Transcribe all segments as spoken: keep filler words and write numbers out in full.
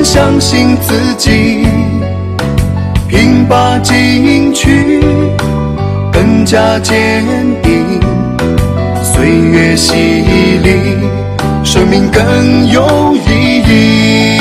相信自己，拼把进取更加坚定。岁月洗礼，生命更有意义。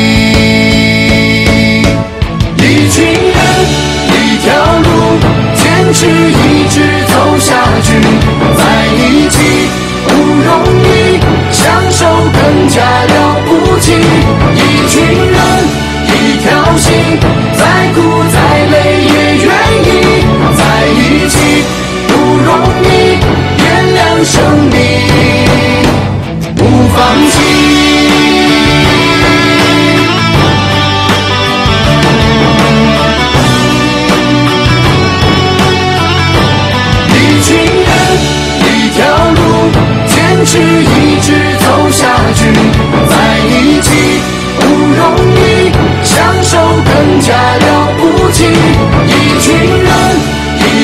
一群人，一条路，坚持一直走下去，在一起不容易，享受更加了不起。一群人，一条心，再苦再累也愿意，在一起不容易，原谅生命，不放弃。一群人，一条路，坚持一